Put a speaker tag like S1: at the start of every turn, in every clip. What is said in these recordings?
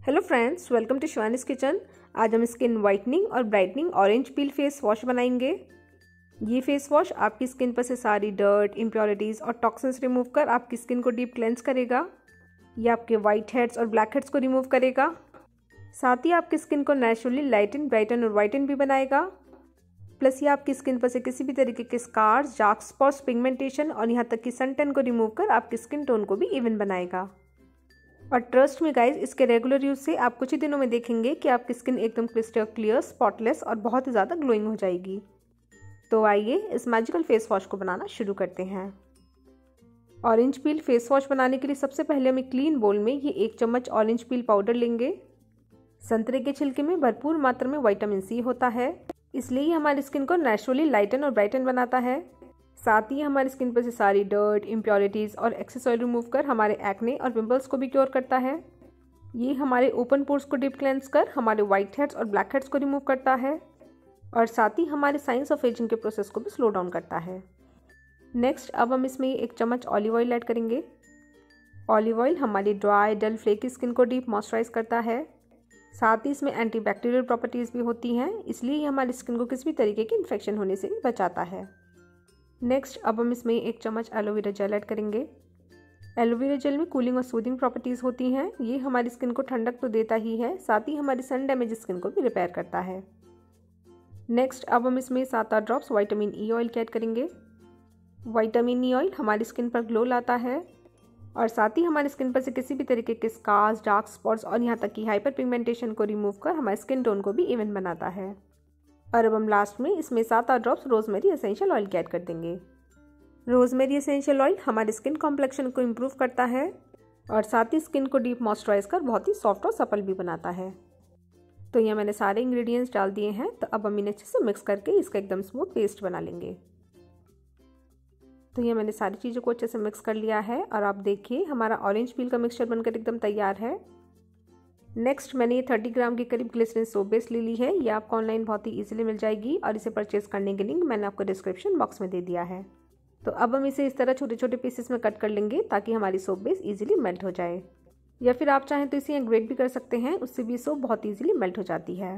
S1: Hello friends, welcome to Shivani's kitchen. आज हम skin whitening और brightening orange peel face wash बनाएंगे। ये फेस वॉश आपकी स्किन पर से सारी डर्ट, इम्प्योरिटीज़ और टॉक्सिन्स रिमूव कर आपकी स्किन को डीप क्लेंस करेगा। ये आपके वाइट हेड्स और ब्लैक हेड्स को रिमूव करेगा। साथ ही आपकी स्किन को नेचुरली लाइटन, ब्राइटन और वाइटन भी बनाएगा। प्लस ये आपकी स्किन पर से किसी भी तरीके के स्कार्स, डार्क स्पॉट्स, पिगमेंटेशन और यहाँ तक कि सन टैन को रिमूव कर आपकी स्किन टोन को भी इवन बनाएगा। और ट्रस्ट में गाइज, इसके रेगुलर यूज़ से आप कुछ ही दिनों में देखेंगे कि आपकी स्किन एकदम क्रिस्टल क्लियर, स्पॉटलेस और बहुत ही ज़्यादा ग्लोइंग हो जाएगी। तो आइए इस मैजिकल फेस वॉश को बनाना शुरू करते हैं। ऑरेंज पील फेस वॉश बनाने के लिए सबसे पहले हम एक क्लीन बोल में ये 1 चम्मच ऑरेंज पील पाउडर लेंगे। संतरे के छिलके में भरपूर मात्रा में विटामिन सी होता है, इसलिए ये हमारी स्किन को नेचुरली लाइटन और ब्राइटन बनाता है। साथ ही हमारी स्किन पर से सारी डर्ट, इम्प्योरिटीज़ और एक्सेस ऑयल रिमूव कर हमारे एक्ने और पिंपल्स को भी क्योर करता है। ये हमारे ओपन पोर्स को डीप क्लेंस कर हमारे वाइट हेड्स और ब्लैक हेड्स को रिमूव करता है और साथ ही हमारे साइंस ऑफ एजिंग के प्रोसेस को भी स्लो डाउन करता है। नेक्स्ट, अब हम इसमें 1 चम्मच ऑलिव ऑयल ऐड करेंगे। ऑलिव ऑयल हमारी ड्राई, डल, फ्लेकी स्किन को डीप मॉइस्चराइज करता है। साथ ही इसमें एंटीबैक्टीरियल प्रॉपर्टीज़ भी होती हैं, इसलिए ये हमारी स्किन को किसी भी तरीके के इन्फेक्शन होने से भी बचाता है। नेक्स्ट, अब हम इसमें 1 चम्मच एलोवेरा जेल ऐड करेंगे। एलोवेरा जेल में कूलिंग और सूदिंग प्रॉपर्टीज़ होती हैं। ये हमारी स्किन को ठंडक तो देता ही है, साथ ही हमारी सन डैमेज स्किन को भी रिपेयर करता है। नेक्स्ट, अब हम इसमें 7-8 drops vitamin E oil add करेंगे। विटामिन ई ऑयल हमारी स्किन पर ग्लो लाता है और साथ ही हमारी स्किन पर से किसी भी तरीके के स्कार्स, डार्क स्पॉट्स और यहाँ तक कि हाइपर पिगमेंटेशन को रिमूव कर हमारे स्किन टोन को भी इवन बनाता है। और अब हम लास्ट में इसमें 7-8 drops rosemary essential oil add कर देंगे। रोजमेरी एसेंशियल ऑयल हमारी स्किन कॉम्प्लेक्शन को इम्प्रूव करता है और साथ ही स्किन को डीप मॉइस्चराइज कर बहुत ही सॉफ्ट और सपल भी बनाता है। तो ये मैंने सारे इंग्रेडिएंट्स डाल दिए हैं, तो अब हम इन्हें अच्छे से मिक्स करके इसका एकदम स्मूथ पेस्ट बना लेंगे। तो ये मैंने सारी चीज़ों को अच्छे से मिक्स कर लिया है और आप देखिए हमारा ऑरेंज पील का मिक्सचर बनकर एकदम तैयार है। नेक्स्ट, मैंने ये 30 ग्राम के करीब ग्लिसरीन सोप बेस ले ली है। ये आपको ऑनलाइन बहुत ही इजीली मिल जाएगी और इसे परचेज करने के लिंक मैंने आपको डिस्क्रिप्शन बॉक्स में दे दिया है। तो अब हम इसे इस तरह छोटे छोटे पीसेस में कट कर लेंगे ताकि हमारी सोप बेस इजीली मेल्ट हो जाए, या फिर आप चाहें तो इसे ग्रेट भी कर सकते हैं, उससे भी सोप बहुत इजीली मेल्ट हो जाती है।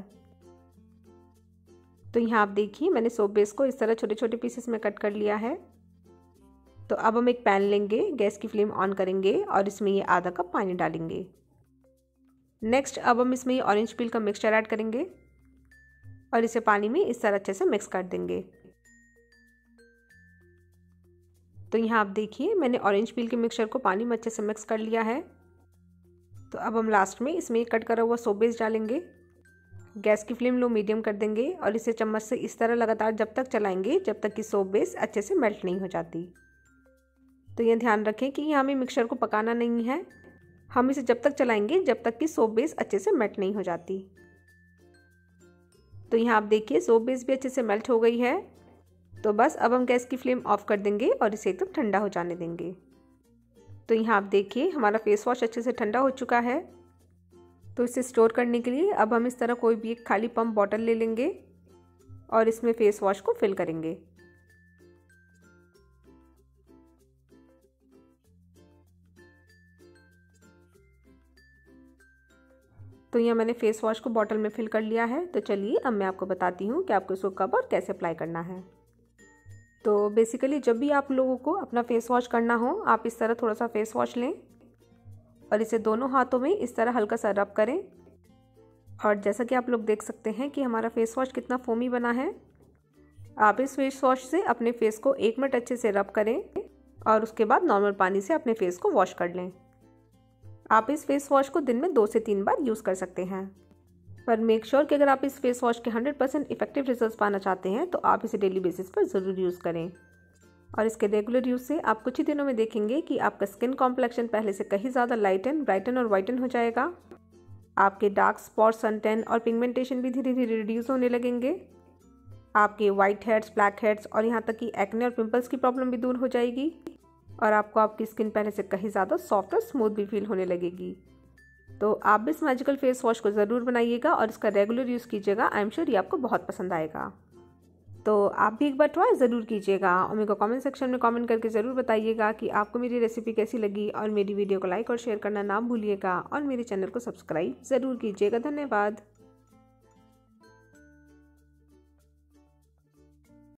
S1: तो यहाँ आप देखिए मैंने सोप बेस को इस तरह छोटे छोटे पीसेस में कट कर लिया है। तो अब हम एक पैन लेंगे, गैस की फ्लेम ऑन करेंगे और इसमें ये आधा कप पानी डालेंगे। नेक्स्ट, अब हम इसमें ऑरेंज पील का मिक्सचर ऐड करेंगे और इसे पानी में इस तरह अच्छे से मिक्स कर देंगे। तो यहाँ आप देखिए मैंने ऑरेंज पील के मिक्सचर को पानी में अच्छे से मिक्स कर लिया है। तो अब हम लास्ट में इसमें कट करा हुआ सोप बेस डालेंगे। गैस की फ्लेम लो मीडियम कर देंगे और इसे चम्मच से इस तरह लगातार जब तक चलाएंगे जब तक कि सोप बेस अच्छे से मेल्ट नहीं हो जाती। तो ये ध्यान रखें कि यहाँ हमें मिक्सचर को पकाना नहीं है, हम इसे जब तक चलाएंगे जब तक कि सोप बेस अच्छे से मेल्ट नहीं हो जाती। तो यहाँ आप देखिए सोप बेस भी अच्छे से मेल्ट हो गई है। तो बस अब हम गैस की फ्लेम ऑफ कर देंगे और इसे एकदम ठंडा हो जाने देंगे। तो यहाँ आप देखिए हमारा फेस वॉश अच्छे से ठंडा हो चुका है। तो इसे स्टोर करने के लिए अब हम इस तरह कोई भी एक खाली पंप बॉटल ले लेंगे और इसमें फेस वॉश को फिल करेंगे। तो यहाँ मैंने फेस वॉश को बॉटल में फिल कर लिया है। तो चलिए अब मैं आपको बताती हूँ कि आपको इसको कब और कैसे अप्लाई करना है। तो बेसिकली जब भी आप लोगों को अपना फेस वॉश करना हो, आप इस तरह थोड़ा सा फेस वॉश लें और इसे दोनों हाथों में इस तरह हल्का सा रब करें। और जैसा कि आप लोग देख सकते हैं कि हमारा फेस वॉश कितना फोमी बना है। आप इस फेस वॉश से अपने फेस को 1 मिनट अच्छे से रब करें और उसके बाद नॉर्मल पानी से अपने फेस को वॉश कर लें। आप इस फेस वॉश को दिन में 2 से 3 बार यूज़ कर सकते हैं, पर मेक श्योर कि अगर आप इस फेस वॉश के 100% इफेक्टिव रिजल्ट्स पाना चाहते हैं तो आप इसे डेली बेसिस पर ज़रूर यूज़ करें। और इसके रेगुलर यूज़ से आप कुछ ही दिनों में देखेंगे कि आपका स्किन कॉम्प्लेक्शन पहले से कहीं ज़्यादा लाइटन, ब्राइटन और वाइटन हो जाएगा। आपके डार्क स्पॉट, सन टैन और पिगमेंटेशन भी धीरे धीरे रिड्यूस होने लगेंगे। आपके वाइट हेड्स, ब्लैक हेड्स और यहाँ तक कि एक्ने और पिंपल्स की प्रॉब्लम भी दूर हो जाएगी और आपको आपकी स्किन पहले से कहीं ज़्यादा सॉफ्ट और स्मूथ भी फील होने लगेगी। तो आप भी इस मैजिकल फेस वॉश को ज़रूर बनाइएगा और इसका रेगुलर यूज़ कीजिएगा। आई एम श्योर ये आपको बहुत पसंद आएगा। तो आप भी एक बार ट्राई ज़रूर कीजिएगा और मेरे को कमेंट सेक्शन में कमेंट करके ज़रूर बताइएगा कि आपको मेरी रेसिपी कैसी लगी, और मेरी वीडियो को लाइक और शेयर करना ना भूलिएगा और मेरे चैनल को सब्सक्राइब ज़रूर कीजिएगा। धन्यवाद।